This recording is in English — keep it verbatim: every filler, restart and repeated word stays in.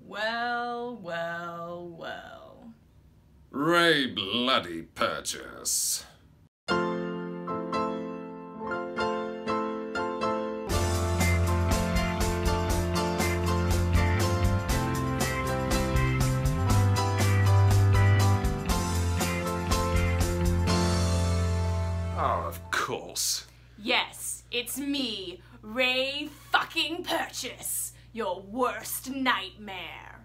Well, well, well. Ray bloody Purchase. Oh, of course. Yes, it's me, Ray fucking Purchase, your worst nightmare.